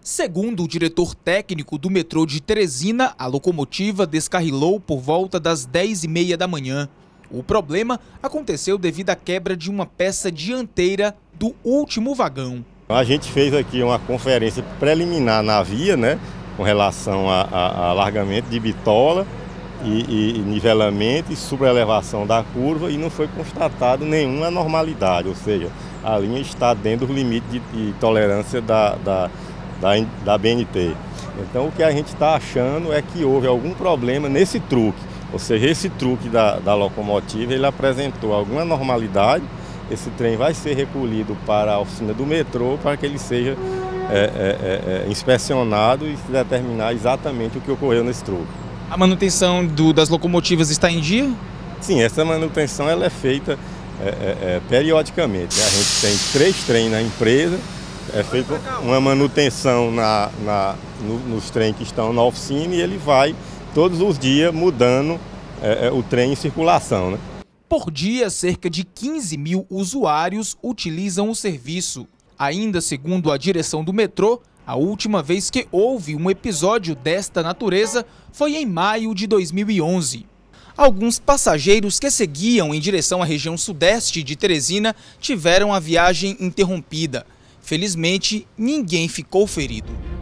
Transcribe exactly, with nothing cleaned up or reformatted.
Segundo o diretor técnico do metrô de Teresina, a locomotiva descarrilou por volta das dez e meia da manhã. O problema aconteceu devido à quebra de uma peça dianteira do último vagão. A gente fez aqui uma conferência preliminar na via, né, com relação a, a, a alargamento de bitola e, e nivelamento e sobreelevação da curva, e não foi constatado nenhuma anormalidade, ou seja, a linha está dentro do limite de, de tolerância da, da, da, da B N T. Então o que a gente está achando é que houve algum problema nesse truque, ou seja, esse truque da, da locomotiva, ele apresentou alguma anormalidade. Esse trem vai ser recolhido para a oficina do metrô para que ele seja é, é, é, inspecionado e se determinar exatamente o que ocorreu nesse truque. A manutenção do, das locomotivas está em dia? Sim, essa manutenção ela é feita é, é, é, periodicamente. A gente tem três trens na empresa, é feita uma manutenção na, na, no, nos trens que estão na oficina e ele vai todos os dias mudando é, é, o trem em circulação, né? Por dia, cerca de quinze mil usuários utilizam o serviço. Ainda segundo a direção do metrô, a última vez que houve um episódio desta natureza foi em maio de dois mil e onze. Alguns passageiros que seguiam em direção à região sudeste de Teresina tiveram a viagem interrompida. Felizmente, ninguém ficou ferido.